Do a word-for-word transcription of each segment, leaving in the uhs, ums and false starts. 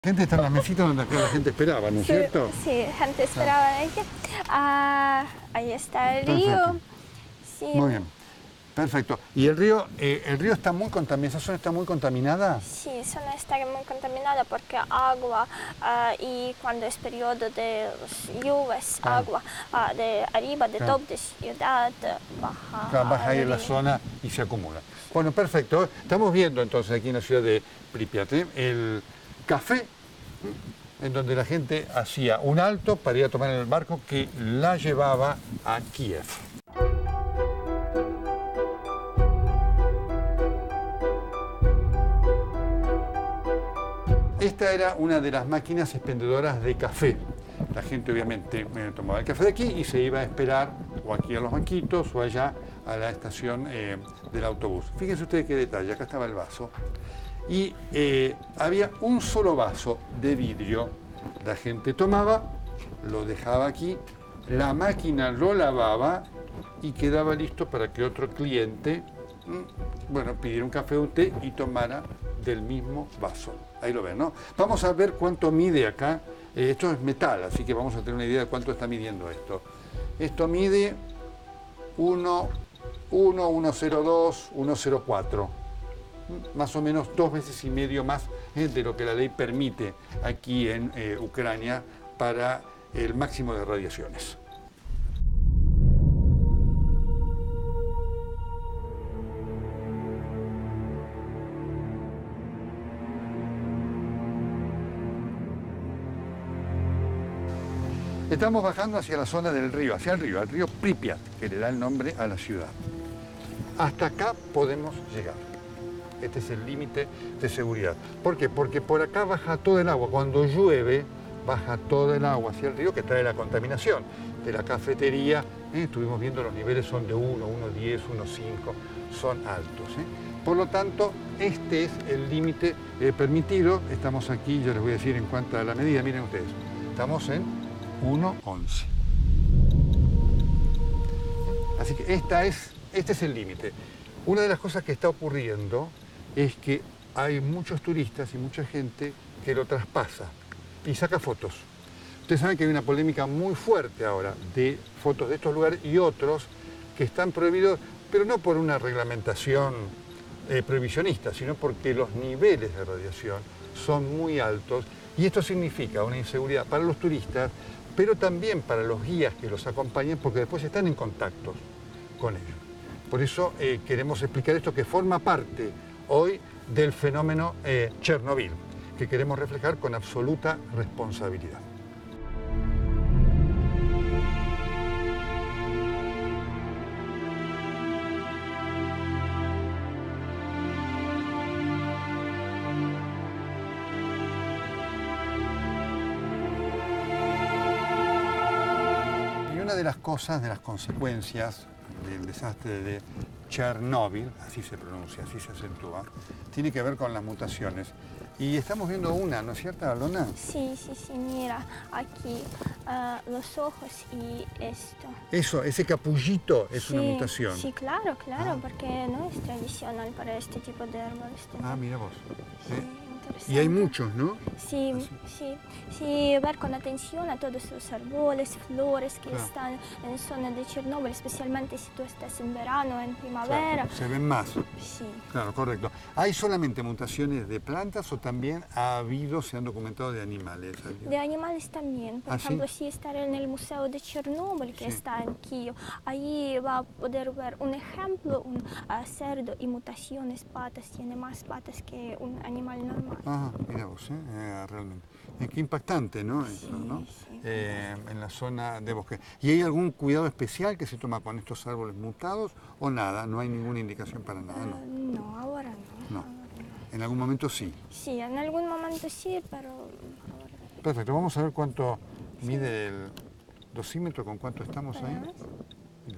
Gente está en la mesita donde acá la gente esperaba, ¿no es Sí, cierto? sí, gente esperaba ahí. Ah, ahí está el río. Perfecto. Sí, Muy bien. Perfecto. ¿Y el río, eh, el río está muy contaminado? ¿Esa zona está muy contaminada? sí, zona está muy contaminada porque agua ah, y cuando es periodo de las lluvias, Claro. agua ah, de arriba, de Claro. top de ciudad, baja. Claro, baja ahí al en la río. zona y se acumula. Bueno, perfecto. Estamos viendo entonces aquí en la ciudad de Pripyat ¿eh? el café en donde la gente hacía un alto para ir a tomar el barco que la llevaba a Kiev. Esta era una de las máquinas expendedoras de café. La gente obviamente eh, tomaba el café de aquí y se iba a esperar o aquí a los banquitos o allá a la estación eh, del autobús. Fíjense ustedes qué detalle, acá estaba el vaso. Y eh, había un solo vaso de vidrio. La gente tomaba, lo dejaba aquí, la máquina lo lavaba y quedaba listo para que otro cliente, mm, bueno, pidiera un café o un té y tomara del mismo vaso. Ahí lo ven, ¿no? Vamos a ver cuánto mide acá. Eh, esto es metal, así que vamos a tener una idea de cuánto está midiendo esto. Esto mide uno, uno, uno coma cero dos, uno coma cero cuatro. Más o menos dos veces y medio más eh, de lo que la ley permite aquí en eh, Ucrania para el máximo de radiaciones. Estamos bajando hacia la zona del río, hacia el río, al río Pripyat, que le da el nombre a la ciudad. Hasta acá podemos llegar. Este es el límite de seguridad. ¿Por qué? Porque por acá baja todo el agua. Cuando llueve, baja todo el agua hacia el río que trae la contaminación. De la cafetería, ¿eh? Estuvimos viendo los niveles son de uno, uno coma diez, uno coma cinco, son altos. ¿eh? Por lo tanto, este es el límite eh, permitido. Estamos aquí, yo les voy a decir en cuanto a la medida, miren ustedes, estamos en uno coma once. Así que esta es, este es el límite. Una de las cosas que está ocurriendo es que hay muchos turistas y mucha gente que lo traspasa y saca fotos. Ustedes saben que hay una polémica muy fuerte ahora de fotos de estos lugares y otros que están prohibidos, pero no por una reglamentación eh, prohibicionista, sino porque los niveles de radiación son muy altos y esto significa una inseguridad para los turistas, pero también para los guías que los acompañan, porque después están en contacto con ellos. Por eso eh, queremos explicar esto que forma parte hoy del fenómeno eh, Chernobyl, que queremos reflejar con absoluta responsabilidad. Y una de las cosas, de las consecuencias del desastre de Chernobyl, así se pronuncia, así se acentúa, tiene que ver con las mutaciones. Y estamos viendo una, ¿no es cierto, Alona? Sí, sí, sí, mira, aquí ah, los ojos y esto. Eso, ese capullito es Sí, una mutación. Sí, claro, claro, Ah. porque no es tradicional para este tipo de árboles. Ah, mira vos. Sí, ¿Eh? interesante. Y hay muchos, ¿no? Sí, sí, sí, ver con atención a todos los árboles, flores que Claro. están en zona de Chernobyl, especialmente si tú estás en verano, en primavera. Claro, se ven más. Sí. Claro, correcto. ¿Hay solamente mutaciones de plantas o también ha habido, se han documentado de animales? De animales también. Por ¿Ah, sí? ejemplo, si estar en el Museo de Chernobyl, que Sí. está en Kiev, ahí va a poder ver un ejemplo, un ah, cerdo y mutaciones, patas, tiene más patas que un animal normal. Ah, mira vos, ¿eh? Eh, realmente. Eh, qué impactante, ¿no? Eso, Sí, ¿no? sí. Eh, en la zona de bosque. ¿Y hay algún cuidado especial que se toma con estos árboles mutados o nada? No hay ninguna indicación para nada, Ah, ¿no? no, ahora no. No. ahora no. En algún momento sí. Sí, en algún momento sí, pero ahora no. Perfecto, vamos a ver cuánto mide el dosímetro, con cuánto estamos ahí. Veamos. Mira.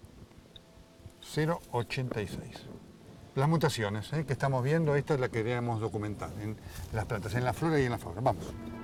cero coma ochenta y seis. Las mutaciones ¿eh? que estamos viendo, esta es la que queríamos documentar en las plantas, en la flora y en la fauna. Vamos.